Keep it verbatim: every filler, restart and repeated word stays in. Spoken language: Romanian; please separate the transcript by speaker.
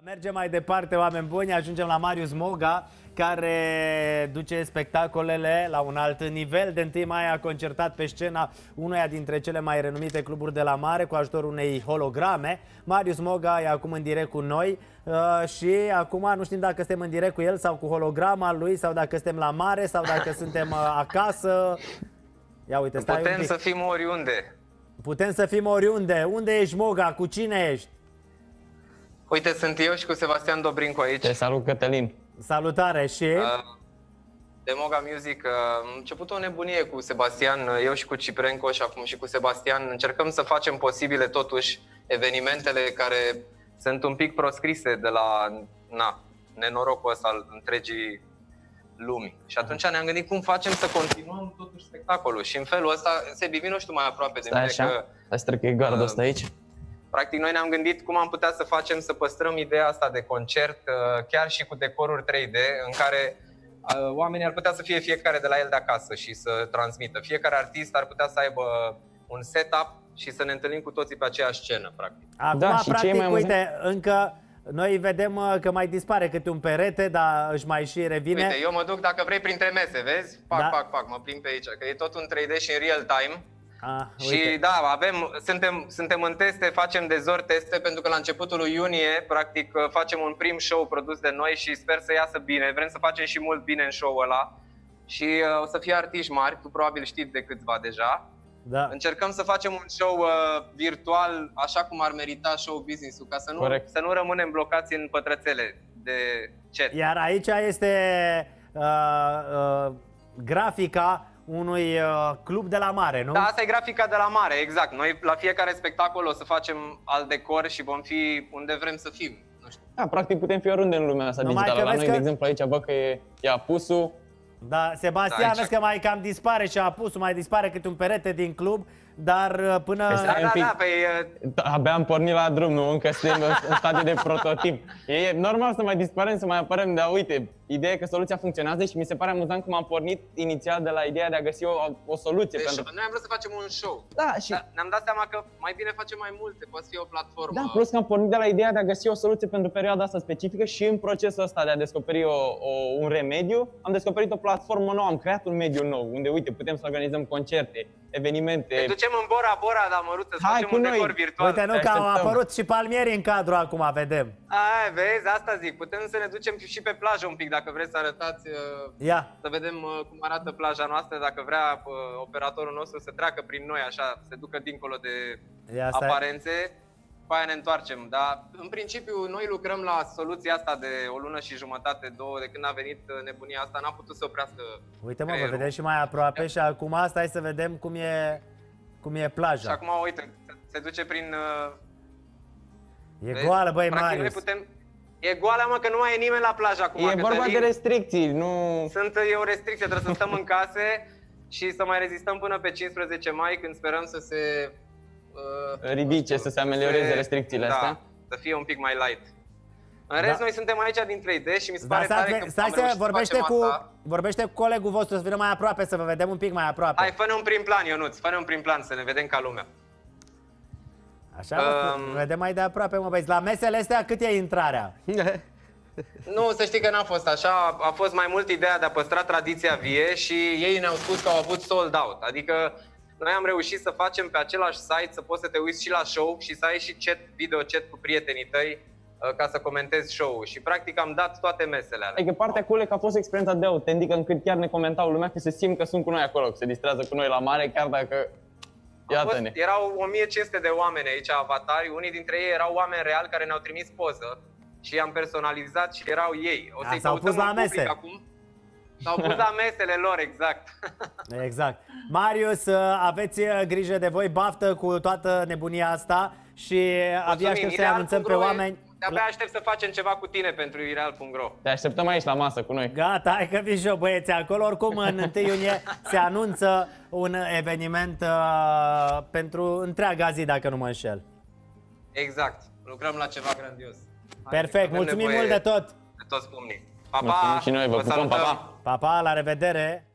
Speaker 1: Mergem mai departe, oameni buni, ajungem la Marius Moga, care duce spectacolele la un alt nivel. De întâi mai a concertat pe scena unuia dintre cele mai renumite cluburi de la mare cu ajutorul unei holograme. Marius Moga e acum în direct cu noi uh, și acum nu știm dacă suntem în direct cu el sau cu holograma lui sau dacă suntem la mare sau dacă suntem uh, acasă. Ia uite, stai
Speaker 2: Putem
Speaker 1: un pic.
Speaker 2: să fim oriunde.
Speaker 1: Putem să fim oriunde. Unde ești, Moga? Cu cine ești?
Speaker 2: Uite, sunt eu și cu Sebastian Dobrincu aici.
Speaker 3: Te salut, Cătălin.
Speaker 1: Salutare și... Uh,
Speaker 2: de Moga Music. Uh, am început o nebunie cu Sebastian, eu și cu Ciprenco și acum și cu Sebastian. Încercăm să facem posibile totuși evenimentele care sunt un pic proscrise de la na, nenorocul ăsta al întregii lumi. Și atunci ne-am gândit cum facem să continuăm totuși spectacolul. Și în felul ăsta, Sebi, vino și tu mai aproape de mine.
Speaker 3: Stai așa,
Speaker 2: că,
Speaker 3: stai să trec gardul ăsta aici.
Speaker 2: Practic, noi ne-am gândit cum am putea să facem să păstrăm ideea asta de concert, chiar și cu decoruri trei D, în care oamenii ar putea să fie fiecare de la el de acasă și să transmită. Fiecare artist ar putea să aibă un setup și să ne întâlnim cu toții pe aceeași scenă, practic.
Speaker 1: Acum,
Speaker 3: Da, și
Speaker 1: practic,
Speaker 3: ce e mai
Speaker 1: uite, încă noi vedem că mai dispare câte un perete, dar își mai și revine.
Speaker 2: Uite, eu mă duc, dacă vrei, printre mese, vezi? Pac,
Speaker 1: Da.
Speaker 2: pac, pac, mă plimb pe aici, că e tot un trei D și în real time.
Speaker 1: Ah,
Speaker 2: Și
Speaker 1: uite.
Speaker 2: da, avem, suntem, suntem în teste, facem de zor teste, pentru că la începutul lui iunie, practic, facem un prim show produs de noi și sper să iasă bine. Vrem să facem și mult bine în show-ul ăla și uh, o să fie artiști mari, tu probabil știi de câțiva deja.
Speaker 1: Da.
Speaker 2: Încercăm să facem un show uh, virtual, așa cum ar merita show business-ul, ca să nu, să nu rămânem blocați în pătrățele de chat.
Speaker 1: Iar aici este uh, uh, grafica unui uh, club de la mare, nu?
Speaker 2: Da, asta e grafica de la mare, exact. Noi la fiecare spectacol o să facem alt decor și vom fi unde vrem să fim. Nu știu.
Speaker 3: Da, practic putem fi oriunde în lumea asta
Speaker 1: Numai
Speaker 3: digitală.
Speaker 1: că
Speaker 3: La noi,
Speaker 1: vezi
Speaker 3: de
Speaker 1: că-
Speaker 3: exemplu, aici văd că e, e apusul.
Speaker 1: Da, Sebastian,
Speaker 2: Da, aici.
Speaker 1: vezi că mai cam dispare și apusul, mai dispare câte un perete din club, dar uh, până...
Speaker 3: Păi
Speaker 2: Da,
Speaker 3: stai un
Speaker 2: da,
Speaker 3: pic.
Speaker 2: da, păi, uh,
Speaker 3: Da, abia am pornit la drum, nu? Încă suntem în, în stadiu de prototip. E normal să mai disparăm, să mai apărăm, dar uite, ideea e că soluția funcționează și mi se pare amuzant cum am pornit inițial de la ideea de a găsi o, o soluție.
Speaker 2: deci,
Speaker 3: pentru...
Speaker 2: noi am vrut să facem un show.
Speaker 3: Da, și...
Speaker 2: Dar ne-am dat seama că mai bine facem mai multe, poate fi o platformă.
Speaker 3: Da, plus că am pornit de la ideea de a găsi o soluție pentru perioada asta specifică și în procesul ăsta de a descoperi o, o, un remediu, am descoperit o platformă nouă, am creat un mediu nou, unde, uite, putem să organizăm concerte, evenimente.
Speaker 2: Ne ducem în Bora Bora, dar Măruță, să
Speaker 3: Hai
Speaker 2: facem
Speaker 3: cu
Speaker 2: un
Speaker 3: noi.
Speaker 2: decor virtual.
Speaker 1: Uite, nu
Speaker 3: Te
Speaker 1: că au
Speaker 3: așteptăm.
Speaker 1: apărut și palmieri în cadru acum, vedem.
Speaker 2: Ai, vezi, asta zic, putem să ne ducem și pe plajă un pic, dacă vreți să arătați, uh,
Speaker 1: Ia.
Speaker 2: să vedem uh, cum arată plaja noastră, dacă vrea uh, operatorul nostru să treacă prin noi, așa, să ducă dincolo de
Speaker 1: Ia, stai.
Speaker 2: aparențe. Pe aia ne întoarcem, dar în principiu noi lucrăm la soluția asta de o lună și jumătate, două, de când a venit uh, nebunia asta, n-a putut să oprească
Speaker 1: Uite, mă, vă
Speaker 2: creierul.
Speaker 1: vedem și mai aproape și acum stai să vedem cum e, cum e
Speaker 2: Și
Speaker 1: plaja.
Speaker 2: acum, uite, se, se duce prin... Uh,
Speaker 1: E
Speaker 2: vezi?
Speaker 1: goală, băi,
Speaker 2: Practic, noi
Speaker 1: Marius.
Speaker 2: putem... E goală, mă, că nu mai e nimeni la plajă acum.
Speaker 3: E vorba
Speaker 2: Cătălin.
Speaker 3: de restricții, nu...
Speaker 2: Sunt, e o restricție, trebuie să stăm în case și să mai rezistăm până pe cincisprezece mai, când sperăm să se... Uh,
Speaker 3: Ridice, să se amelioreze restricțiile
Speaker 2: da,
Speaker 3: astea.
Speaker 2: să fie un pic mai light. În rest,
Speaker 1: Da.
Speaker 2: noi suntem aici din trei D și mi se
Speaker 1: Dar
Speaker 2: pare tare
Speaker 1: stai,
Speaker 2: că
Speaker 1: stai
Speaker 2: am
Speaker 1: să
Speaker 2: reușit
Speaker 1: vorbește
Speaker 2: facem
Speaker 1: cu,
Speaker 2: asta.
Speaker 1: vorbește cu colegul vostru, să vină mai aproape, să vă vedem un pic mai aproape.
Speaker 2: Hai, fă-ne un prim plan, Ionuț, fă-ne un prim plan, să ne vedem ca lumea.
Speaker 1: Așa, um,
Speaker 2: Um,
Speaker 1: vedem mai de aproape, mă, băieți. La mesele astea cât e intrarea?
Speaker 2: Nu, să știi că n-a fost așa, a fost mai mult ideea de a păstra tradiția vie și ei ne-au spus că au avut sold out. Adică noi am reușit să facem pe același site să poți să te uiți și la show și să ai și chat, video chat cu prietenii tăi uh, ca să comentezi show-ul. Și practic am dat toate mesele alea.
Speaker 3: Adică partea cool e că a fost o experiență de autentică încât chiar ne comentau lumea că se simt că sunt cu noi acolo, că se distrează cu noi la mare, chiar dacă...
Speaker 2: Au fost,
Speaker 3: Iată-ne.
Speaker 2: erau o mie cinci sute de oameni aici, avatari, unii dintre ei erau oameni reali care ne-au trimis poză și i-am personalizat și erau ei. O
Speaker 1: A,
Speaker 2: să-i
Speaker 1: s-au
Speaker 2: căutăm
Speaker 1: pus la
Speaker 2: în public
Speaker 1: mese.
Speaker 2: acum. S-au pus la mesele lor, exact.
Speaker 1: Exact. Marius, aveți grijă de voi, baftă cu toată nebunia asta și abia aștept să-i anunțăm pe oameni.
Speaker 2: De-abia aștept să facem ceva cu tine pentru ireal punct ro.
Speaker 3: Te așteptăm aici la masă cu noi.
Speaker 1: Gata, hai că vin și eu, băieți, acolo. Oricum, în întâi iunie se anunță un eveniment uh, pentru întreaga zi, dacă nu mă înșel.
Speaker 2: Exact. Lucrăm la ceva grandios. Hai,
Speaker 1: Perfect,
Speaker 2: avem
Speaker 1: mulțumim
Speaker 2: nevoie
Speaker 1: mult de tot.
Speaker 2: De toți pumnii. Pa,
Speaker 3: Mulțumim
Speaker 2: pa!
Speaker 3: și noi, vă pupăm, pa,
Speaker 2: salutăm.
Speaker 3: pa!
Speaker 1: Pa, pa, la revedere!